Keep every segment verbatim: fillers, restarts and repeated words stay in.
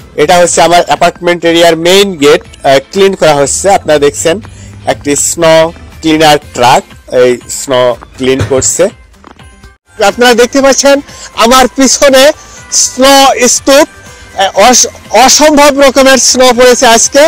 এটা হচ্ছে আমার অ্যাপার্টমেন্ট এরিয়ার মেইন গেট, ক্লিন করা হচ্ছে। আপনারা দেখছেন একটি স্নো ক্লিনার ট্রাক এই স্নো ক্লিন করছে। আপনারা দেখতে পাচ্ছেন আমার পিছনে স্নো স্তূপ, অসম্ভব রকমের স্নো পড়েছে আজকে।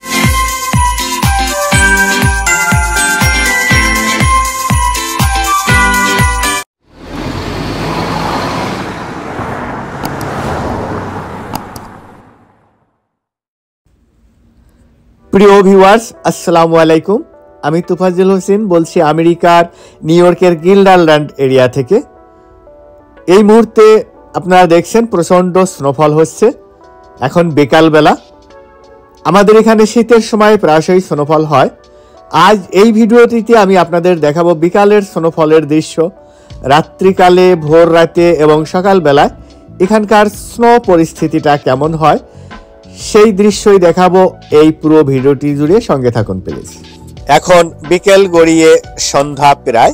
প্রিয় ভিউয়ার্স, আসসালামু আলাইকুম। আমি তোফাজ্জল হোসেন বলছি আমেরিকার নিউ ইয়র্কের গিল্ডারল্যান্ড এরিয়া থেকে। এই মুহূর্তে আপনারা দেখছেন প্রচণ্ড স্নোফল হচ্ছে। এখন বিকালবেলা, আমাদের এখানে শীতের সময় প্রায়শই স্নোফল হয়। আজ এই ভিডিওটিতে আমি আপনাদের দেখাবো বিকালের স্নোফলের দৃশ্য। রাত্রিকালে, ভোর রাতে এবং সকালবেলায় এখানকার স্নো পরিস্থিতিটা কেমন হয় সেই দৃশ্যই দেখাবো এই পুরো ভিডিওটি জুড়ে। সঙ্গে থাকুন প্লিজ। এখন বিকেল গড়িয়ে সন্ধ্যা প্রায়।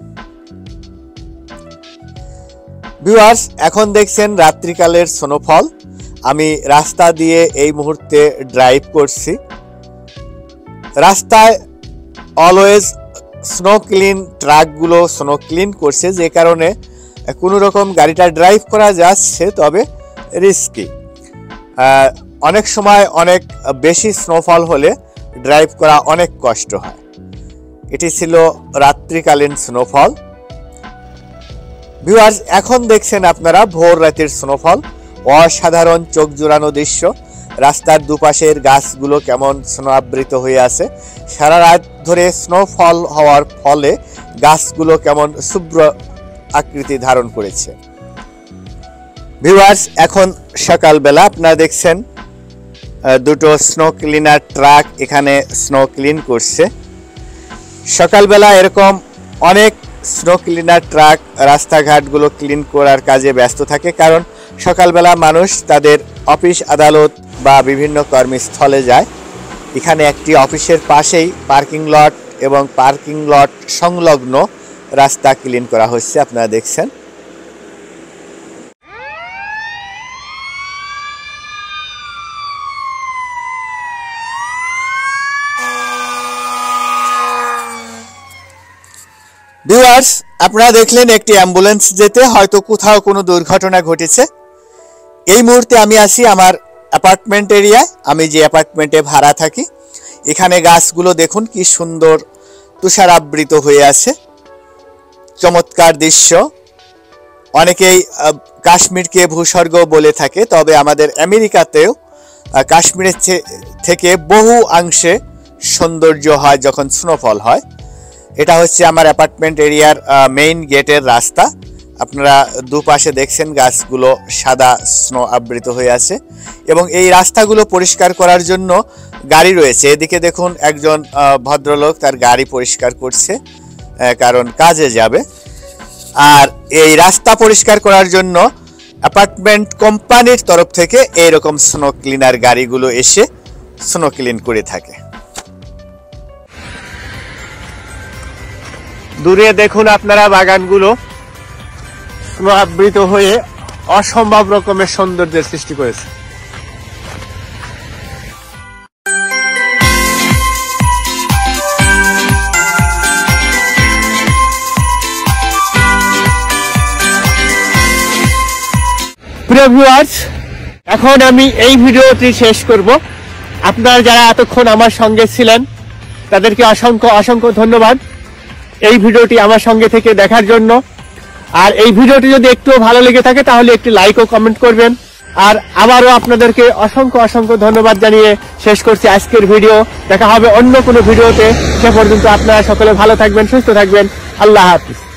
ভিউয়ার্স, এখন দেখছেন রাত্রিকালের স্নোফল। আমি রাস্তা দিয়ে এই মুহূর্তে ড্রাইভ করছি। রাস্তায় অলওয়েজ স্নো ক্লিন ট্রাকগুলো স্নো ক্লিন করছে, যে কারণে কোনো রকম গাড়িটা ড্রাইভ করা যাচ্ছে, তবে রিস্কি। অনেক সময় অনেক বেশি স্নোফল হলে ড্রাইভ করা অনেক কষ্ট হয়। এটি ছিল রাত্রিকালীন স্নোফল। ভিউয়ার্স, এখন দেখছেন আপনারা ভোর রাতের স্নোফল। অসাধারণ চোখ জোড়ানো দৃশ্য। রাস্তার দুপাশের গাছগুলো কেমন স্নো আবৃত হয়ে আছে। সারা রাত ধরে স্নোফল হওয়ার ফলে গাছগুলো কেমন শুভ্র আকৃতি ধারণ করেছে। ভিউয়ার্স, এখন সকালবেলা আপনারা দেখছেন দুটো স্নো ক্লিনার ট্রাক এখানে স্নো ক্লিন করছে। সকালবেলা এরকম অনেক স্নো ক্লিনার ট্রাক রাস্তাঘাটগুলো ক্লিন করার কাজে ব্যস্ত থাকে, কারণ সকালবেলা মানুষ তাদের অফিস আদালত বা বিভিন্ন কর্মস্থলে যায়। এখানে একটি অফিসের পাশেই পার্কিং লট এবং পার্কিং লট সংলগ্ন রাস্তা ক্লিন করা হচ্ছে, আপনারা দেখছেন। ভিউয়ার্স, আপনারা দেখলেন একটি অ্যাম্বুলেন্স যেতে, হয়তো কোথাও কোনো দুর্ঘটনা ঘটেছে। এই মুহূর্তে আমি আছি আমার অ্যাপার্টমেন্ট এরিয়ায়। আমি যে অ্যাপার্টমেন্টে ভাড়া থাকি, এখানে গাছগুলো দেখুন কি সুন্দর তুষারাবৃত হয়ে আছে। চমৎকার দৃশ্য। অনেকেই কাশ্মীরকে ভূস্বর্গ বলে থাকে, তবে আমাদের আমেরিকাতেও কাশ্মীরের থেকে বহু অংশে সৌন্দর্য হয় যখন স্নোফল হয়। এটা হচ্ছে আমার অ্যাপার্টমেন্ট এরিয়ার মেইন গেটের রাস্তা। আপনারা দুপাশে দেখছেন গাছগুলো সাদা স্নো আবৃত হয়ে আছে, এবং এই রাস্তাগুলো পরিষ্কার করার জন্য গাড়ি রয়েছে। এদিকে দেখুন একজন ভদ্রলোক তার গাড়ি পরিষ্কার করছে, কারণ কাজে যাবে। আর এই রাস্তা পরিষ্কার করার জন্য অ্যাপার্টমেন্ট কোম্পানির তরফ থেকে এইরকম স্নো ক্লিনার গাড়িগুলো এসে স্নো ক্লিন করে থাকে। দূরে দেখুন আপনারা বাগানগুলো স্নো আবৃত হয়ে অসম্ভব রকমের সৌন্দর্যের সৃষ্টি করেছে। প্রিয় ভিউয়ার্স, এখন আমি এই ভিডিওটি শেষ করব। আপনারা যারা এতক্ষণ আমার সঙ্গে ছিলেন তাদেরকে অসংখ্য অসংখ্য ধন্যবাদ এই ভিডিওটি আমার সঙ্গে থেকে দেখার জন্য। আর এই ভিডিওটি যদি একটু ভালো লেগে থাকে তাহলে একটি লাইক ও কমেন্ট করবেন। আর আবারও আপনাদেরকে অসংখ্য অসংখ্য ধন্যবাদ জানিয়ে শেষ করছি আজকের ভিডিও। দেখা হবে অন্য কোনো ভিডিওতে। সে পর্যন্ত আপনারা সকলে ভালো থাকবেন, সুস্থ থাকবেন। আল্লাহ হাফিজ।